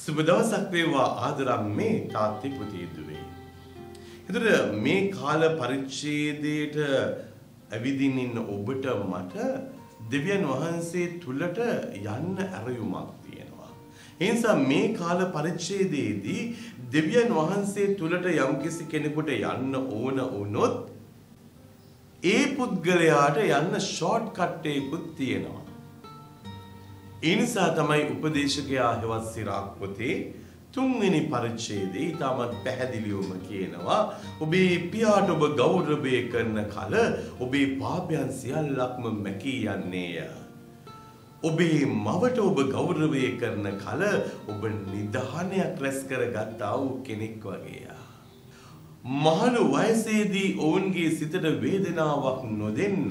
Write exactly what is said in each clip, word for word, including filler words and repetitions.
සුබ දවසක් වේවා ආදරම් මේ තාත්ති පුතේ දුවේ. එතකොට මේ කාල පරිච්ඡේදයට ඇවිදින්න ඉන්න ඔබට මට දෙවියන් වහන්සේ තුලට යන්න ඇරයුමක් තියෙනවා. ඒ නිසා මේ කාල පරිච්ඡේදයේදී දෙවියන් වහන්සේ තුලට යම්කිසි කෙනෙකුට යන්න ඕන වුණොත් ඒ පුද්ගලයාට යන්න ෂෝට් කට් එකකුත් තියෙනවා. ඒ නිසා තමයි උපදේශකයා හෙවත් සිරාක් පොතේ තුන්වෙනි පරිච්ඡේදයේ ඊටමත් පැහැදිලිවම කියනවා ඔබේ පියාට ඔබ ගෞරවය කරන කල ඔබේ පාපයන් සියල්ලක්ම මැකී යන්නේය. ඔබේ මවට ඔබ ගෞරවය කරන කල ඔබ නිධානයක් රැස් කරගත්තා වූ කෙනෙක් වගේය. මහලු වයසේදී ඔවුන්ගේ සිතට වේදනාවක් නොදෙන්න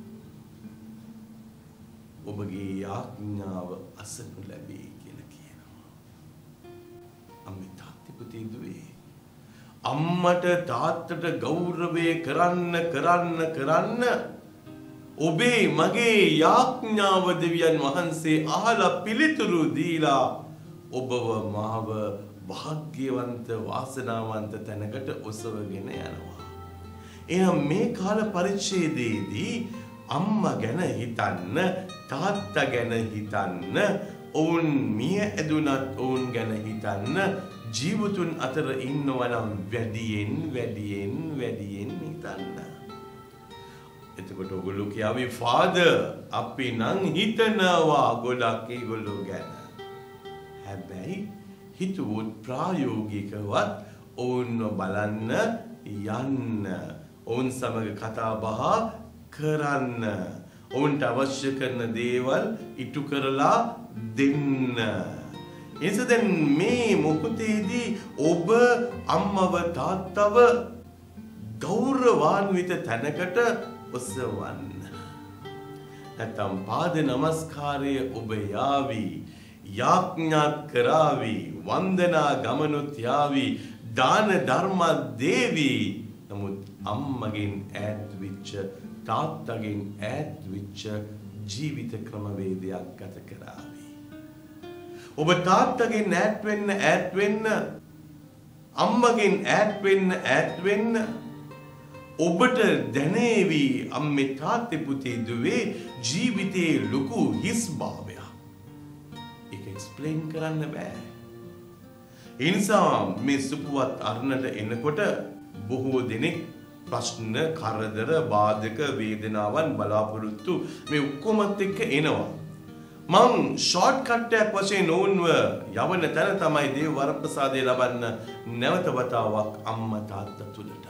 ඔබගේ යාඥාව අසනු ලැබේ කියලා කියනවා. අම්මේ තාත්ති පුතේ දුවේ අම්මට තාත්තට ගෞරවය කරන්න කරන්න කරන්න ඔබේ මගේ යාඥාව දෙවියන් වහන්සේ අහලා පිළිතුරු දීලා ඔබව මාව භාග්‍යවන්ත වාසනාවන්ත තැනකට ඔසවගෙන යනවා. එහෙනම් මේ කාල පරිච්ඡේදයේදී අම්මා ගැන හිතන්න, තාත්තා ගැන හිතන්න, ඔවුන් මිය ඇදුනත් ඔවුන් ගැන හිතන්න, ජීවතුන් අතර ඉන්නවා නම් වැඩියෙන් වැඩියෙන් වැඩියෙන් හිතන්න. එතකොට ඔයගොල්ලෝ කියාවි ෆාදර් අපි නම් හිතනවා ගොඩක් ඒගොල්ලෝ ගැන. හැබැයි හිතුවොත් ප්‍රායෝගිකවත් ඔවුන්ව බලන්න යන්න, ඔවුන් සමග කතා බහ කරන්න, ඔවුන්ට අවශ්‍ය කරන දේවල් ඉටු කරලා දෙන්න. එනිසා දැන් මේ මොහොතේදී ඔබ අම්මව තාත්තව ගෞරවාන්විත තැනකට ඔසවන්න. නැත්නම් පාද නමස්කාරය ඔබ යාවි, යාඥා කරાવી, වන්දනා ගමනුත් යාවි, දාන ධර්ම දේවි. නමුත් අම්මගෙන් ඈත් වෙච්ච, තාත්තගෙන් ඈත් වෙච්ච ජීවිත ක්‍රමවේදයක් ගත කරાવી. ඔබ තාත්තගෙන් ඈත් වෙන්න ඈත් වෙන්න, අම්මගෙන් ඈත් වෙන්න ඈත් වෙන්න ඔබට දැනේවි අම්මේ තාත්තේ පුතේ දුවේ ජීවිතේ ලොකු හිස් භාවයක්. ඒක එක්ස්ප්ලেইন කරන්න බෑ. ඒ නිසා මේ සුපුවත් අරනට එනකොට බොහෝ දෙනෙක් ප්‍රශ්න, කරදර, බාධක, වේදනාවන් බලාපොරොත්තු මේ ඔක්කොමත් එක්ක එනවා. මං ෂෝට් කට් එකක් වශයෙන් ඕන්ව යවන තැන තමයි දේව වරප්‍රසාදය ලබන්න නැවත වතාවක් අම්මා තාත්තා තුලට.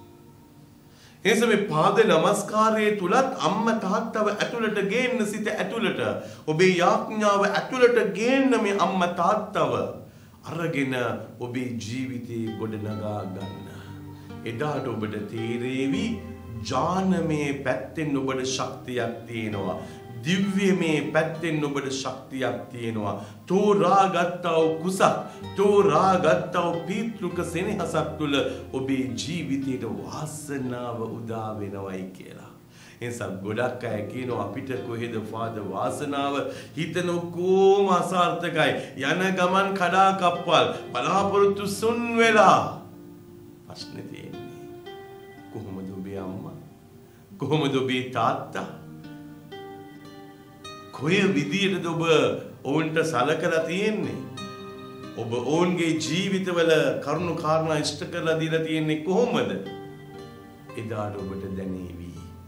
එනිසා මේ පාද නමස්කාරයේ තුලත් අම්මා තාත්තව ඇතුළට ගේන්න, සිත ඇතුළට ඔබේ යාඥාව ඇතුළට ගේන්න මේ අම්මා තාත්තව අරගෙන ඔබේ ජීවිතේ ගොඩනගා ගන්න. එදාට ඔබට තේරේවි ඥානමය පැත්තෙන් ඔබට ශක්තියක් තියෙනවා. දිව්‍යමය පැත්තෙන් ඔබට ශක්තියක් තියෙනවා. තෝරා ගත්තා වූ කුසක්, තෝරා ගත්තා වූ පීතෘක සෙනෙහසක් තුළ ඔබේ ජීවිතයට වාසනාව උදා වෙනවයි කියලා. එනිසා ගොඩක් අය කියනවා අපිට කොහෙද ෆාදර් වාසනාව, හිතන කොම අසාර්ථකයි, යන ගමන් කඩා කප්පල්, බලාපොරොත්තු සුන් වෙලා. ප්‍රශ්නේ තියෙන්නේ කොහොමද ඔබේ අම්මා, කොහොමද ඔබේ තාත්තා, කොයි විදියටද ඔබ ඔවුන්ට සලකලා තියෙන්නේ? ඔබ ඔවුන්ගේ ජීවිතවල කරුණු කාරණා ඉෂ්ට කරලා දීලා තියෙන්නේ කොහොමද? එදාට ඔබට දැනේවි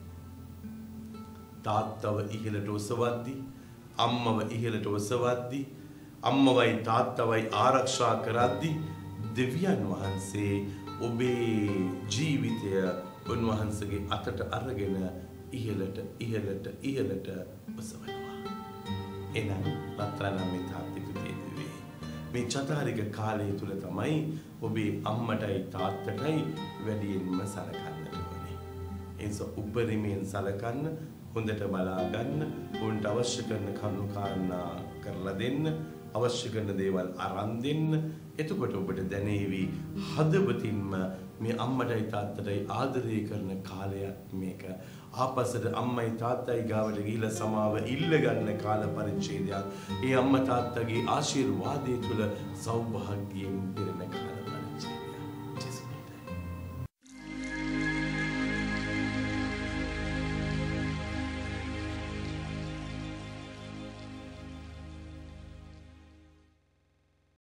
තාත්තව ඉහළට ඔසවද්දි, අම්මව ඉහළට ඔසවද්දි, අම්මවයි තාත්තවයි ආරක්ෂා කරද්දි දෙවියන් වහන්සේ ඔබේ ජීවිතය උන්වහන්සේගේ අතට අරගෙන ඉහළට ඉහළට ඉහළට ඔසවනවා. එනම් රත්තරන් මේ තාත්ති පුතේ දුවේ මේ චතුරාර්ය කාලය තුල තමයි ඔබේ අම්මටයි තාත්තටයි වැඩියෙන්ම සලකන්න ඕනේ. එනිසා උපරිමයෙන් සලකන්න, හොඳට බලා ගන්න, උන්ට අවශ්‍ය කරන කරුණු කාරණා කරලා දෙන්න, අවශ්‍ය කරන දේවල් අරන් දෙන්න. එතකොට ඔබට දැනේවි හදවතින්ම මේ අම්මටයි තාත්තටයි ආදරය කරන කාලයක් මේක. ආපස්සට අම්මයි තාත්තයි ගාවට ගිහිල්ලා සමාව ඉල්ල ගන්න කාල පරිච්ඡේදයක්. ඒ අම්මා තාත්තගේ ආශිර්වාදයේ තුල සෞභාග්‍යයෙන් පිරෙන කාල පරිච්ඡේදයක්.